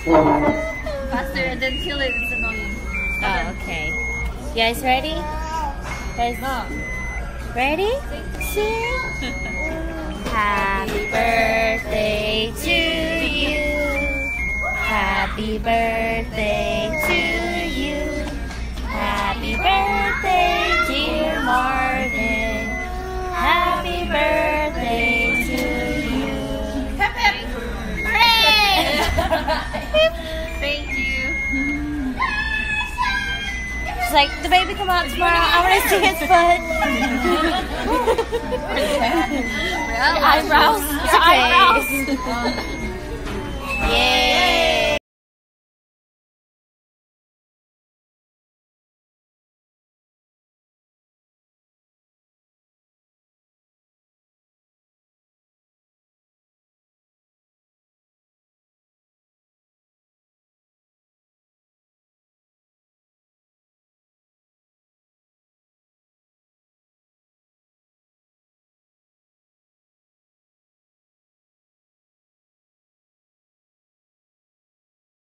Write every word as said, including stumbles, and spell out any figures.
Faster and then kill it. It's annoying. Oh, okay. You guys ready? Guys, ready? Sing. Happy birthday to you. Happy birthday to you. Happy birthday, dear Marvin. Happy birthday to you. Hip hip. Hooray! Thank you. She's like, the baby come out tomorrow. I want to see his foot. Well, Eyebrows. Your eyebrows. Yay!